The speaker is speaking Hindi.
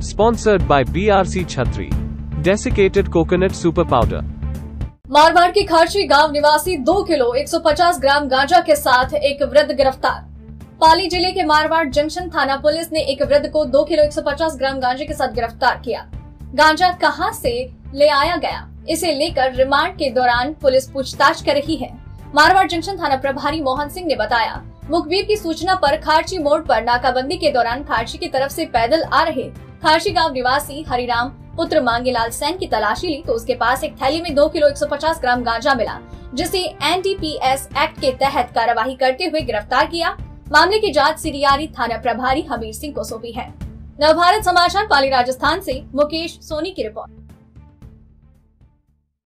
Sponsored by BRC Chhatri. Desiccated coconut super powder. Marwar के खारची गांव निवासी 2 किलो 150 ग्राम गांजा के साथ एक वृद्ध गिरफ्तार। पाली जिले के मारवाड़ जंक्शन थाना पुलिस ने एक वृद्ध को 2 किलो 150 ग्राम गांजे के साथ गिरफ्तार किया। गांजा कहां से ले आया गया, इसे लेकर रिमांड के दौरान पुलिस पूछताछ कर रही है। मारवाड़ जंक्शन थाना प्रभारी मोहन सिंह ने बताया, मुखबिर की सूचना पर खारची मोड़ पर नाकाबंदी के दौरान खारची की तरफ से पैदल आ रहे खारची गांव निवासी हरिराम पुत्र मांगेलाल सैन की तलाशी ली तो उसके पास एक थैली में 2 किलो 150 ग्राम गांजा मिला, जिसे NDPS एक्ट के तहत कार्यवाही करते हुए गिरफ्तार किया। मामले की जांच सिरियारी थाना प्रभारी हमीर सिंह को सौंपी है। नवभारत समाचार पाली राजस्थान से मुकेश सोनी की रिपोर्ट।